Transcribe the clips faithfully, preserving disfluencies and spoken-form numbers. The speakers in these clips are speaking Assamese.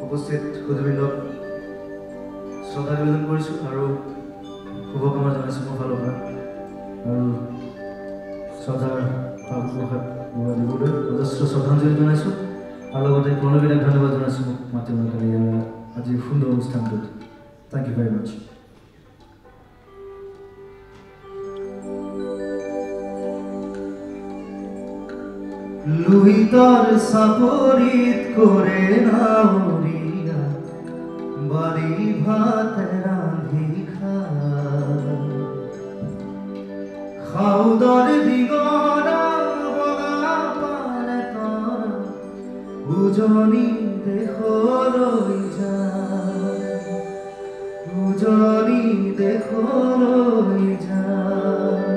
উপস্থিত সুধীবৃন্দক শ্ৰদ্ধা নিবেদন কৰিছোঁ আৰু শুভকামনা জনাইছোঁ মোৰ ফালৰ পৰা আৰু শ্ৰদ্ধাৰ প্ৰসাদ দিবলৈ যথেষ্ট শ্ৰদ্ধাঞ্জলি জনাইছোঁ আৰু লগতে প্ৰণৱীদাক ধন্যবাদ জনাইছোঁ মোক মাতি কালি আজিৰ সুন্দৰ অনুষ্ঠানটোত থেংক ইউ ভেৰি মাছ লুহিতৰ চাপৰিত কৰে নাৱৰীয়া বাৰী ভাত ৰান্ধি খা খাউদৰ দিগনা বগা পালে তৰ উজনি দেশলৈ যায় উজনি দেশলৈ যায়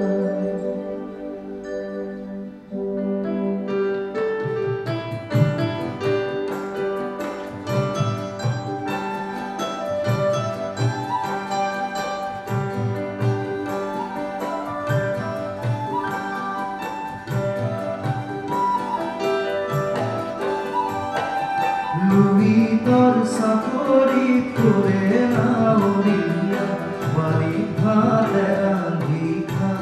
লুহিতৰ চাপৰিত কৰে নাৱৰীয়া বাৰী ভাত ৰান্ধি খা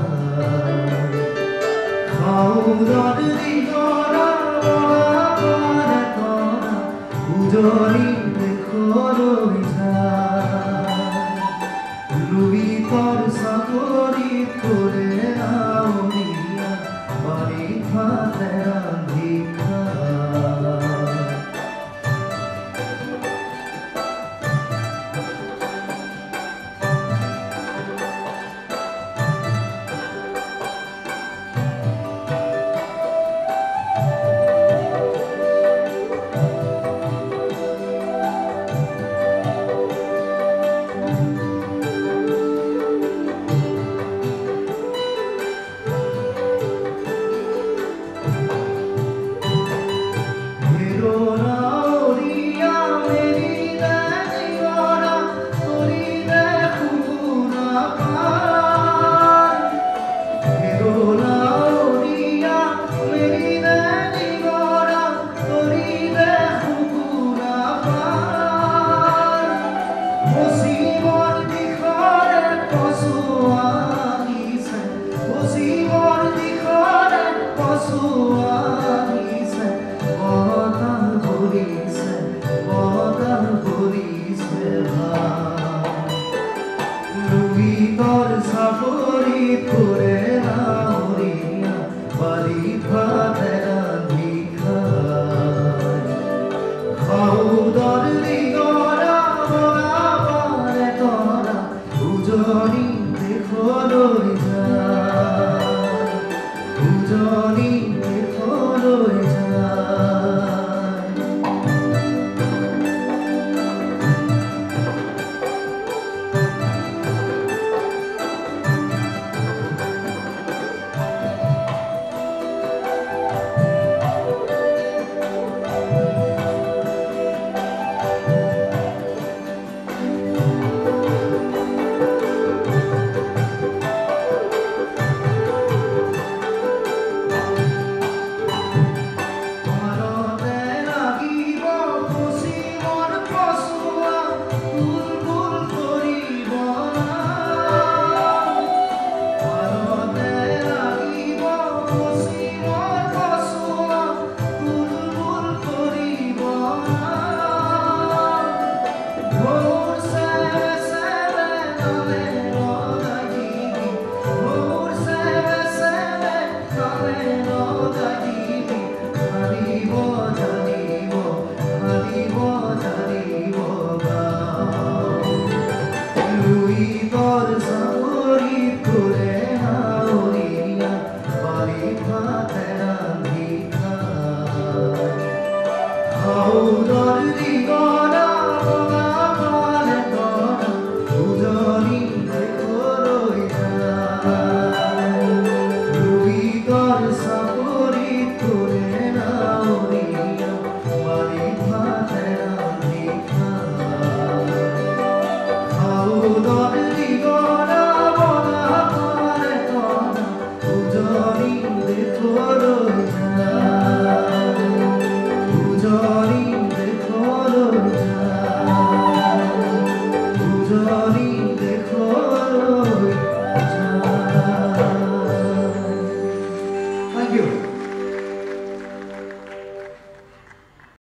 খাউদৰ দিগনা বগা পালে তৰ উজনি দেশলৈ যায় লুহিতৰ চাপৰিত কৰে নাৱৰীয়া বাৰী ভাত ৰান্ধি খা ফুলনি